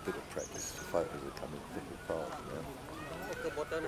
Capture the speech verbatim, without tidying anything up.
bit of practice. The photos are coming thick and fast now. Cơ bột đó này.